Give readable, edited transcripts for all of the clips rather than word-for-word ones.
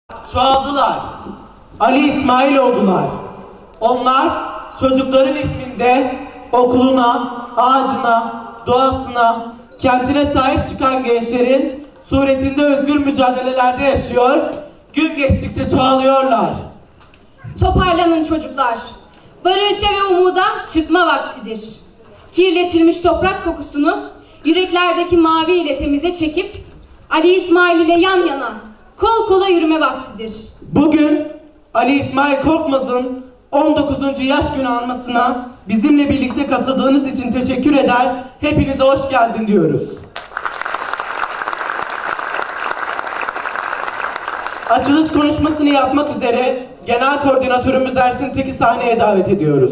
çoğaldılar. Ali İsmail oldular. Onlar çocukların isminde okuluna, ağacına, doğasına, kentine sahip çıkan gençlerin suretinde özgür mücadelelerde yaşıyor, gün geçtikçe çoğalıyorlar. Toparlanın çocuklar. Barışa ve umuda çıkma vaktidir. Kirletilmiş toprak kokusunu yüreklerdeki mavi ile temize çekip Ali İsmail ile yan yana, kol kola yürüme vaktidir. Bugün Ali İsmail Korkmaz'ın 19. yaş günü anmasına bizimle birlikte katıldığınız için teşekkür eder, hepinize hoş geldin diyoruz. Açılış konuşmasını yapmak üzere Genel Koordinatörümüz Ersin Tek'i sahneye davet ediyoruz.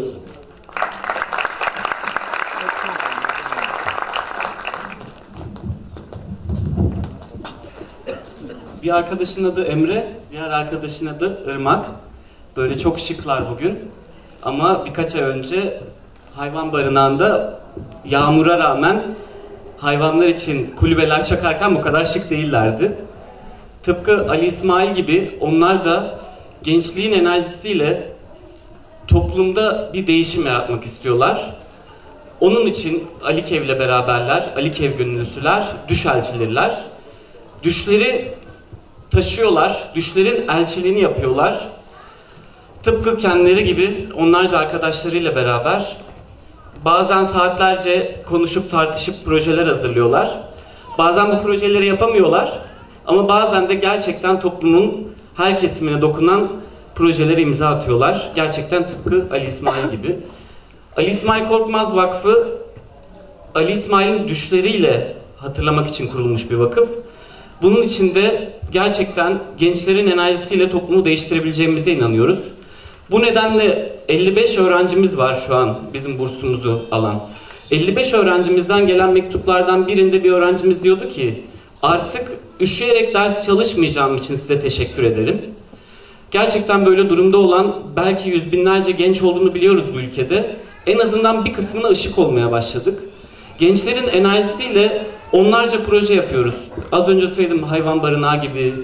Bir arkadaşın adı Emre, diğer arkadaşın adı Irmak. Böyle çok şıklar bugün. Ama birkaç ay önce hayvan barınağında yağmura rağmen hayvanlar için kulübeler çakarken bu kadar şık değillerdi. Tıpkı Ali İsmail gibi onlar da gençliğin enerjisiyle toplumda bir değişim yaratmak istiyorlar. Onun için Alikev'le beraberler, Alikev gönüllüsüler, düş elçileriler. Düşleri taşıyorlar, düşlerin elçiliğini yapıyorlar. Tıpkı kendileri gibi onlarca arkadaşlarıyla beraber bazen saatlerce konuşup tartışıp projeler hazırlıyorlar. Bazen bu projeleri yapamıyorlar ama bazen de gerçekten toplumun her kesimine dokunan projelere imza atıyorlar. Gerçekten tıpkı Ali İsmail gibi. Ali İsmail Korkmaz Vakfı, Ali İsmail'in düşleriyle hatırlamak için kurulmuş bir vakıf. Bunun için de gerçekten gençlerin enerjisiyle toplumu değiştirebileceğimize inanıyoruz. Bu nedenle 55 öğrencimiz var şu an bizim bursumuzu alan. 55 öğrencimizden gelen mektuplardan birinde bir öğrencimiz diyordu ki artık üşüyerek ders çalışmayacağım için size teşekkür ederim. Gerçekten böyle durumda olan belki yüz binlerce genç olduğunu biliyoruz bu ülkede. En azından bir kısmına ışık olmaya başladık. Gençlerin enerjisiyle onlarca proje yapıyoruz. Az önce söyledim, hayvan barınağı gibi,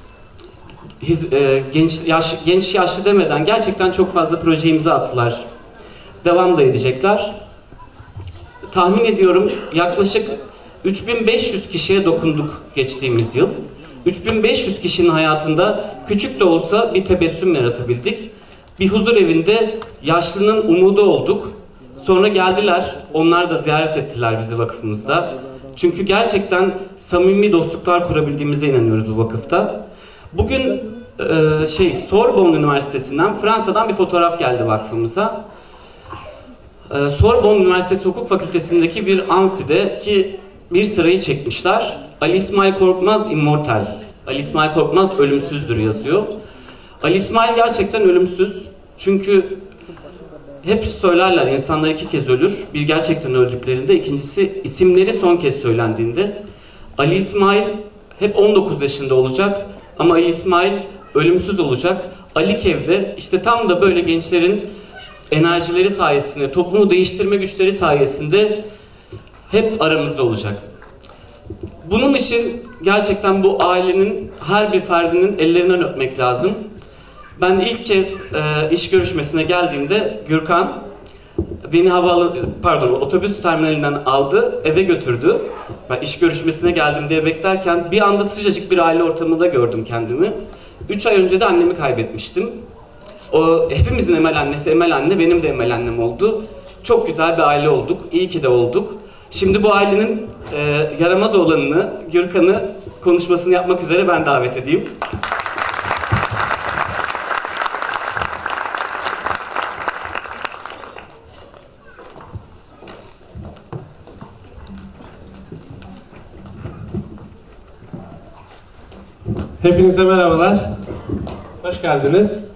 genç yaşlı demeden gerçekten çok fazla proje imza attılar. Devam da edecekler. Tahmin ediyorum yaklaşık 3500 kişiye dokunduk geçtiğimiz yıl. 3500 kişinin hayatında küçük de olsa bir tebessüm yaratabildik. Bir huzur evinde yaşlının umudu olduk. Sonra geldiler, onlar da ziyaret ettiler bizi vakfımızda. Çünkü gerçekten samimi dostluklar kurabildiğimize inanıyoruz bu vakıfta. Bugün Sorbonne Üniversitesi'nden, Fransa'dan bir fotoğraf geldi vakfımıza. Sorbonne Üniversitesi Hukuk Fakültesi'ndeki bir amfide ki bir sırayı çekmişler. Ali İsmail Korkmaz immortal. Ali İsmail Korkmaz ölümsüzdür yazıyor. Ali İsmail gerçekten ölümsüz. Çünkü hep söylerler insanlar iki kez ölür. Bir gerçekten öldüklerinde, ikincisi isimleri son kez söylendiğinde. Ali İsmail hep 19 yaşında olacak ama Ali İsmail ölümsüz olacak. Alikev'de işte tam da böyle gençlerin enerjileri sayesinde, toplumu değiştirme güçleri sayesinde hep aramızda olacak. Bunun için gerçekten bu ailenin her bir ferdinin ellerinden öpmek lazım. Ben ilk kez iş görüşmesine geldiğimde Gürkan beni otobüs terminalinden aldı, eve götürdü. Ben iş görüşmesine geldim diye beklerken bir anda sıcacık bir aile ortamında gördüm kendimi. 3 ay önce de annemi kaybetmiştim. O hepimizin Emel annesi Emel anne, benim de Emel annem oldu. Çok güzel bir aile olduk, iyi ki de olduk. Şimdi bu ailenin yaramaz olanını, Gürkan'ı konuşmasını yapmak üzere ben davet edeyim. Hepinize merhabalar. Hoş geldiniz.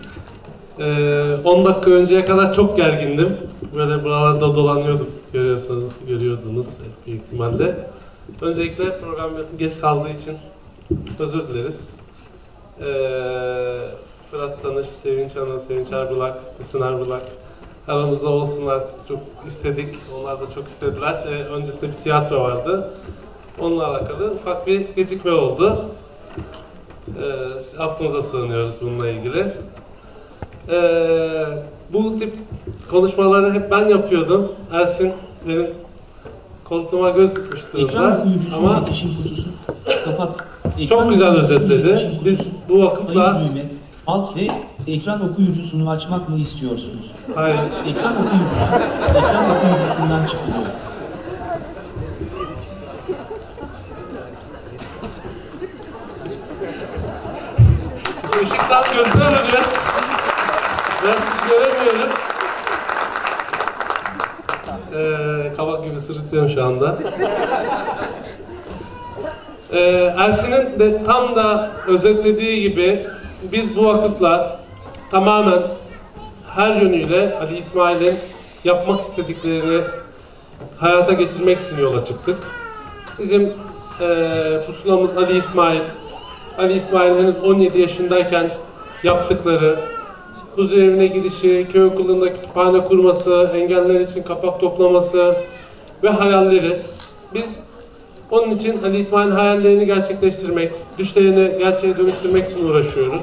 10 dakika önceye kadar çok gergindim. Böyle buralarda dolanıyordum. Görüyordunuz büyük ihtimalle. Öncelikle program geç kaldığı için özür dileriz. Fırat Tanış, Sevinç Hanım, Sevinç Arbulak, Füsun Arbulak aramızda olsunlar. Çok istedik. Onlar da çok istediler. Öncesinde bir tiyatro vardı. Onunla alakalı ufak bir gecikme oldu. Affınıza sığınıyoruz bununla ilgili. Bu tip konuşmaları hep ben yapıyordum. Ersin benim koltuğuma göz dikmiş durumda. Ama çok güzel özetledi. Biz bu vakıfla... Alt ve ekran okuyucusunu açmak mı istiyorsunuz? Hayır. Ekran okuyucusundan çıkıyor. Işıktan gözler arıyor. Ben sizi göremiyorum. Kabak gibi sırıtıyorum şu anda. Ersin'in de tam da özetlediği gibi biz bu vakıfla tamamen her yönüyle Ali İsmail'in yapmak istediklerini hayata geçirmek için yola çıktık. Bizim pusulamız Ali İsmail. Ali İsmail henüz 17 yaşındayken yaptıkları, huzur evine gidişi, köy okulunda kütüphane kurması, engeller için kapak toplaması ve hayalleri. Biz onun için Ali İsmail'in hayallerini gerçekleştirmek, düşlerini gerçeğe dönüştürmek için uğraşıyoruz.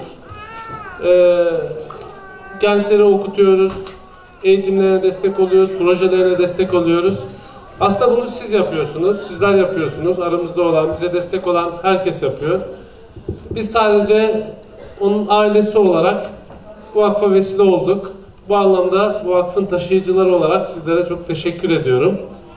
Gençleri okutuyoruz, eğitimlerine destek oluyoruz, projelerine destek oluyoruz. Aslında bunu siz yapıyorsunuz, sizler yapıyorsunuz. Aramızda olan, bize destek olan herkes yapıyor. Biz sadece onun ailesi olarak bu vakfa vesile olduk. Bu anlamda bu vakfın taşıyıcıları olarak sizlere çok teşekkür ediyorum.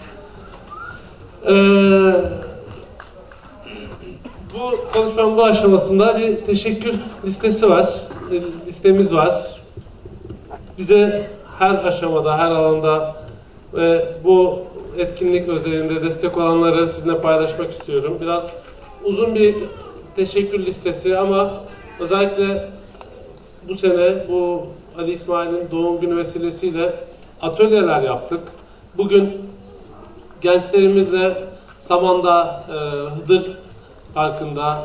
Bu konuşmanın bu aşamasında bir teşekkür listesi var. Listemiz var. Bize her aşamada, her alanda bu etkinlik özelinde destek olanları sizinle paylaşmak istiyorum. Biraz uzun bir teşekkür listesi ama özellikle bu sene bu Ali İsmail'in doğum günü vesilesiyle atölyeler yaptık. Bugün gençlerimizle Saman'da Hıdır Parkı'nda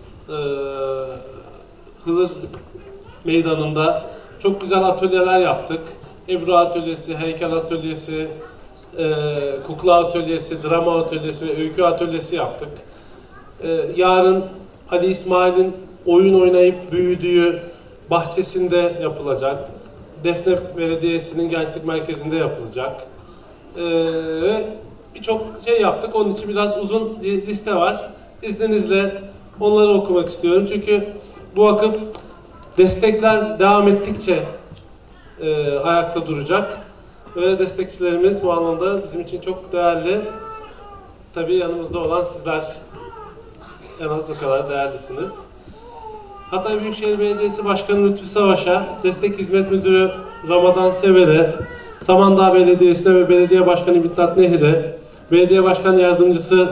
Hıdır Meydanı'nda çok güzel atölyeler yaptık. Ebru atölyesi, heykel atölyesi, kukla atölyesi, drama atölyesi ve öykü atölyesi yaptık. Yarın Ali İsmail'in oyun oynayıp büyüdüğü bahçesinde yapılacak. Defne Belediyesi'nin gençlik merkezinde yapılacak. Ve birçok şey yaptık. Onun için biraz uzun bir liste var. İzninizle onları okumak istiyorum. Çünkü bu vakıf destekler devam ettikçe ayakta duracak. Ve destekçilerimiz bu anlamda bizim için çok değerli. Tabii yanımızda olan sizler en az o kadar değerlisiniz. Hatay Büyükşehir Belediyesi Başkanı Lütfü Savaş'a, Destek Hizmet Müdürü Ramazan Sever'e, Samandağ Belediyesi'ne ve Belediye Başkanı Mithat Nehir'e, Belediye Başkan Yardımcısı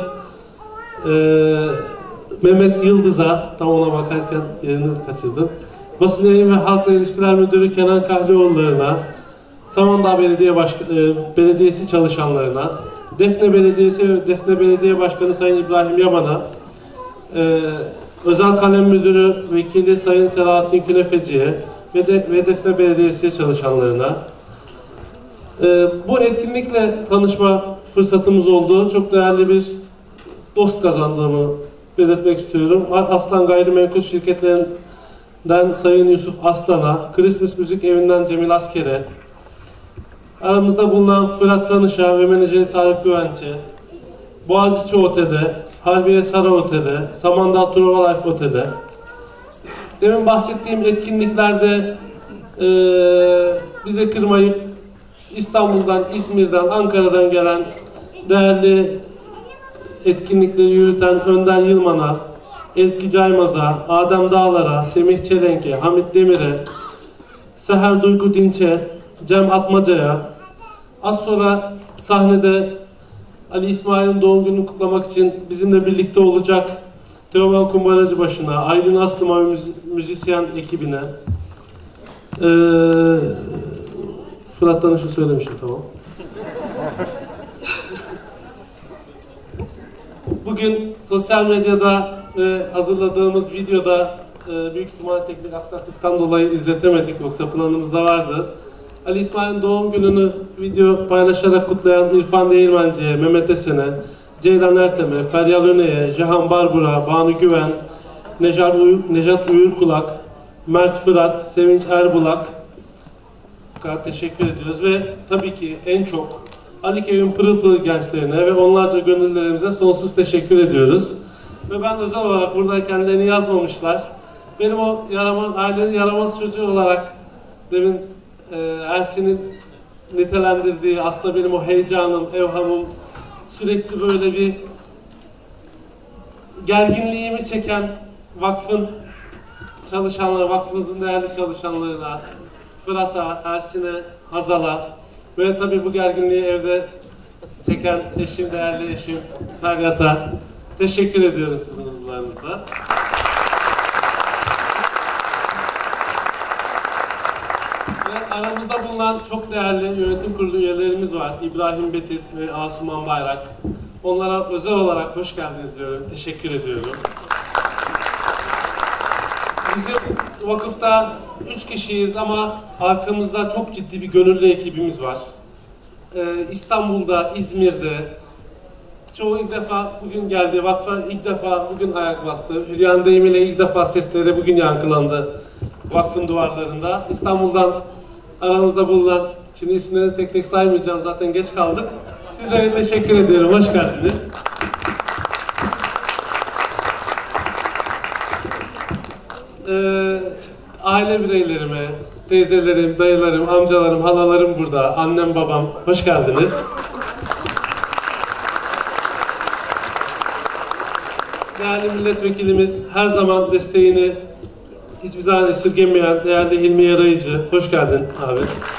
Mehmet Yıldız'a, tam ona bakarken yerini kaçırdım, Basın Yayın ve Halkla İlişkiler Müdürü Kenan Kahlioğulları'na, Samandağ Belediyesi çalışanlarına, Defne Belediyesi ve Defne Belediye Başkanı Sayın İbrahim Yaman'a, Özel Kalem Müdürü Vekili Sayın Selahattin Künefeci'ye ve Defne Belediyesi çalışanlarına, bu etkinlikle tanışma fırsatımız oldu. Çok değerli bir dost kazandığımı belirtmek istiyorum. Aslan Gayrimenkul Şirketlerinden Sayın Yusuf Aslan'a, Christmas Müzik Evi'nden Cemil Asker'e, aramızda bulunan Fırat Tanış'a ve menajeri Tarık Güvenç'e, Boğaziçi Otel'e, Harbiye Saray Otel'e, Samandağ Truva Life Otel'e, demin bahsettiğim etkinliklerde bize kırmayıp İstanbul'dan, İzmir'den, Ankara'dan gelen değerli etkinlikleri yürüten Önder Yılman'a, Ezgi Caymaz'a, Adem Dağlar'a, Semih Çelenk'e, Hamit Demir'e, Seher Duygu Dinç'e, Cem Atmaca'ya, az sonra sahnede Ali İsmail'in doğum gününü kutlamak için bizimle birlikte olacak Teoman Kumbaracıbaşı'na, Aylin Aslıma ve müzisyen ekibine, Fırat Danış'ı söylemişim, tamam. Bugün sosyal medyada hazırladığımız videoda büyük ihtimal teknik aksaklıktan dolayı izletemedik, yoksa planımızda vardı. Ali İsmail'in doğum gününü video paylaşarak kutlayan İrfan Değirmenci'ye, Mehmet Esen'e, Ceylan Ertem'e, Feryal Öne'ye, Cihan Barbur'a, Banu Güven, Nejat Uyurkulak, Mert Fırat, Sevinç Erbulak teşekkür ediyoruz ve tabii ki en çok Aliköy'ün pırıl pırıl gençlerine ve onlarca gönüllerimize sonsuz teşekkür ediyoruz. Ve ben özel olarak burada kendilerini yazmamışlar. Benim o ailenin yaramaz çocuğu olarak demin Ersin'in nitelendirdiği aslında benim o heyecanım, evhamım, sürekli böyle bir gerginliğimi çeken vakfın çalışanları, vakfımızın değerli çalışanlarına, Fırat'a, Ersin'e, Hazal'a ve tabii bu gerginliği evde çeken eşim, değerli eşim Feryat'a teşekkür ediyorum sizin huzurlarınızda. Ve aramızda bulunan çok değerli yönetim kurulu üyelerimiz var. İbrahim Betil ve Asuman Bayrak. Onlara özel olarak hoş geldiniz diyorum. Teşekkür ediyorum. Bizim vakıfta 3 kişiyiz ama arkamızda çok ciddi bir gönüllü ekibimiz var. İstanbul'da, İzmir'de çoğu ilk defa bugün geldi. Vakfa ilk defa bugün ayak bastı. Hülyan deyimiyle ilk defa sesleri bugün yankılandı vakfın duvarlarında. İstanbul'dan aramızda bulunan, şimdi isimlerini tek tek saymayacağım zaten geç kaldık. Sizlere teşekkür ediyorum. Hoş geldiniz. Aile bireylerime, teyzelerim, dayılarım, amcalarım, halalarım burada, annem, babam, hoş geldiniz. Değerli milletvekilimiz, her zaman desteğini hiçbir zaman esirgemeyen değerli Hilmi Yarayıcı, hoş geldin abi.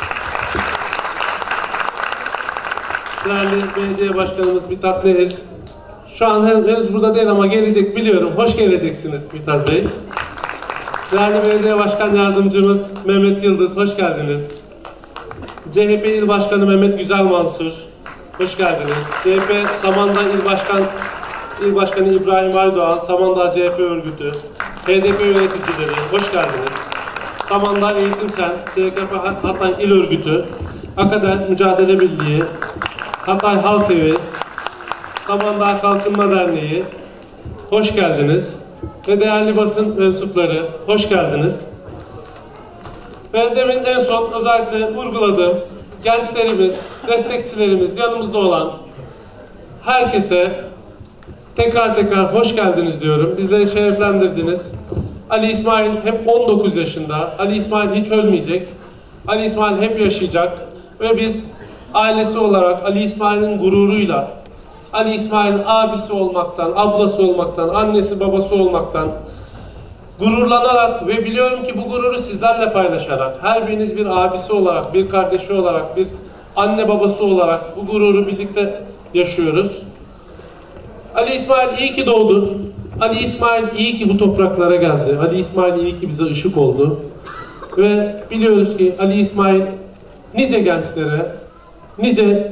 Değerli belediye başkanımız Mithat Nehir, şu an henüz burada değil ama gelecek biliyorum, hoş geleceksiniz Mithat Bey. Değerli Belediye Başkan Yardımcımız Mehmet Yıldız, hoş geldiniz. CHP İl Başkanı Mehmet Güzel Mansur, hoş geldiniz. CHP Samandağ İl Başkanı İbrahim Aydoğan, Samandağ CHP örgütü, HDP yöneticileri, hoş geldiniz. Samandağ Eğitim Sen, SKP Hatay İl Örgütü, Akader Mücadele Birliği, Hatay Halk Evi, Samandağ Kalkınma Derneği, hoş geldiniz. Ve değerli basın mensupları, hoş geldiniz. Ve demin en son özellikle vurguladığım gençlerimiz, destekçilerimiz, yanımızda olan herkese tekrar hoş geldiniz diyorum. Bizleri şereflendirdiniz. Ali İsmail hep 19 yaşında. Ali İsmail hiç ölmeyecek. Ali İsmail hep yaşayacak. Ve biz ailesi olarak Ali İsmail'in gururuyla, Ali İsmail'in abisi olmaktan, ablası olmaktan, annesi babası olmaktan gururlanarak ve biliyorum ki bu gururu sizlerle paylaşarak, her biriniz bir abisi olarak, bir kardeşi olarak, bir anne babası olarak bu gururu birlikte yaşıyoruz. Ali İsmail iyi ki doğdu. Ali İsmail iyi ki bu topraklara geldi. Ali İsmail iyi ki bize ışık oldu. Ve biliyoruz ki Ali İsmail nice gençlere, nice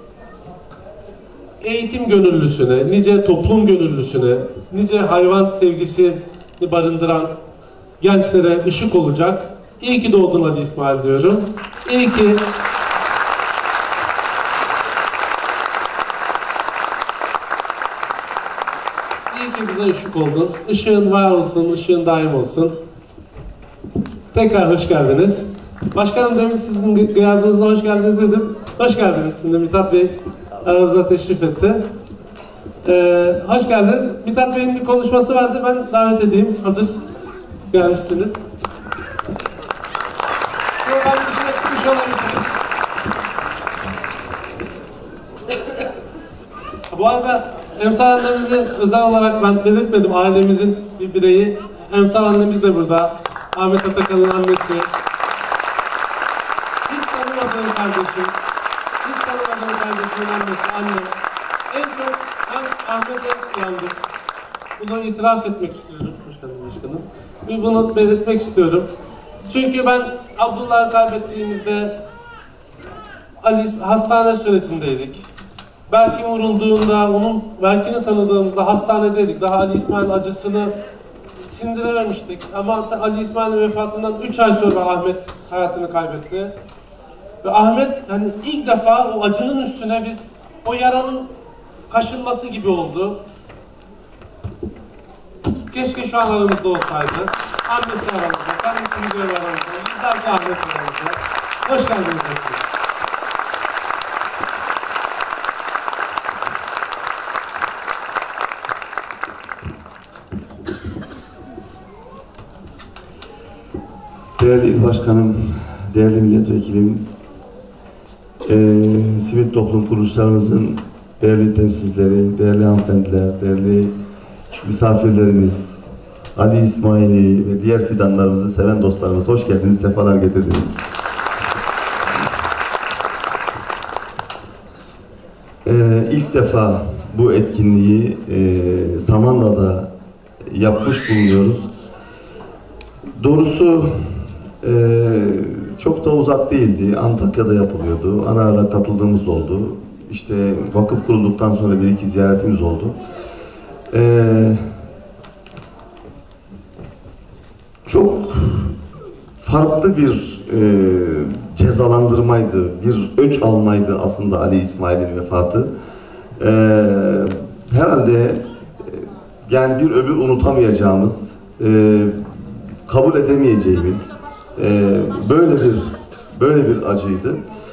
eğitim gönüllüsüne, nice toplum gönüllüsüne, nice hayvan sevgisini barındıran gençlere ışık olacak. İyi ki doğdun Ali İsmail diyorum. İyi ki bize ışık oldun. Işığın var olsun, ışığın daim olsun. Tekrar hoş geldiniz. Başkanım demin sizin gıyabınızda hoş geldiniz dedim. Hoş geldiniz. Şimdi Mithat Bey aramıza teşrif etti. Hoş geldiniz. Mithat Bey'in bir konuşması vardı. Ben davet edeyim. Hazır gelmişsiniz. Ben dışına çıkmış olabilirim. Bu arada Emsal annemizi özel olarak ben belirtmedim. Ailemizin bir bireyi. Emsal annemiz de burada. Ahmet Atakan'ın annesi. Hiç tanımadığım kardeşim. Hiç tanımadığım kardeşimin annesi, annem. En çok ben Ahmet'e yandım. Bunu itiraf etmek istiyorum. Hoş geldin başkanım. Ve bunu belirtmek istiyorum. Çünkü ben Abdullah'ı kaybettiğimizde hastane sürecindeydik. Berkin vurulduğunda, Berkin'i tanıdığımızda hastanedeydik. Daha Ali İsmail acısını sindirememiştik. Ama Ali İsmail'in vefatından 3 ay sonra Ahmet hayatını kaybetti. Ve Ahmet hani ilk defa o acının üstüne o yaranın kaşınması gibi oldu. Keşke şu an aramızda olsaydı. Annesi aramızda, kardeşi gidiyor aramızda, bizler de Ahmet aramızda. Hoş geldiniz hepiniz. Değerli İl Başkanım, değerli milletvekilim, sivil toplum kuruluşlarımızın değerli temsilcileri, değerli hanımefendiler, değerli misafirlerimiz, Ali İsmail'i ve diğer fidanlarımızı seven dostlarımız, hoş geldiniz, sefalar getirdiniz. İlk defa bu etkinliği Samandağ'da yapmış bulunuyoruz. Doğrusu çok da uzak değildi. Antakya'da yapılıyordu. Ara ara katıldığımız oldu. İşte vakıf kurulduktan sonra bir iki ziyaretimiz oldu. Çok farklı bir cezalandırmaydı, bir öç almaydı aslında Ali İsmail'in vefatı. Herhalde yani bir ömür unutamayacağımız, kabul edemeyeceğimiz böyle bir acıydı.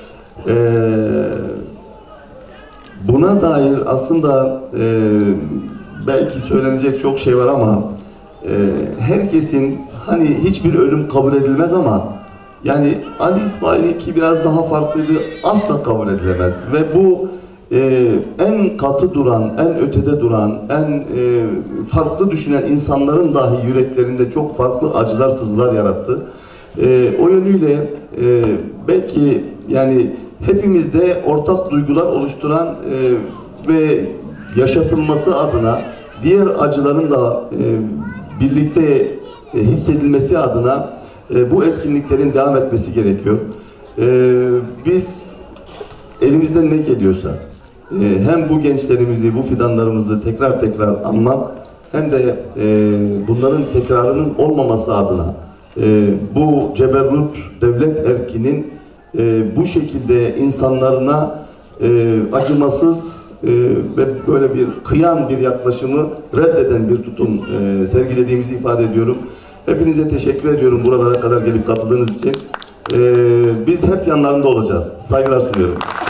Buna dair aslında belki söylenecek çok şey var ama herkesin hani hiçbir ölüm kabul edilmez ama yani Ali İsmail'inki biraz daha farklıydı, asla kabul edilemez ve bu en katı duran, en ötede duran, en farklı düşünen insanların dahi yüreklerinde çok farklı acılar, sızılar yarattı. O yönüyle belki yani hepimizde ortak duygular oluşturan ve yaşatılması adına diğer acıların da birlikte hissedilmesi adına bu etkinliklerin devam etmesi gerekiyor. Biz elimizden ne geliyorsa hem bu gençlerimizi, bu fidanlarımızı tekrar anmak hem de bunların tekrarının olmaması adına bu ceberrut devlet erkinin bu şekilde insanlarına acımasız ve böyle bir kıyan bir yaklaşımı reddeden bir tutum sergilediğimizi ifade ediyorum. Hepinize teşekkür ediyorum buralara kadar gelip katıldığınız için. Biz hep yanlarında olacağız. Saygılar sunuyorum.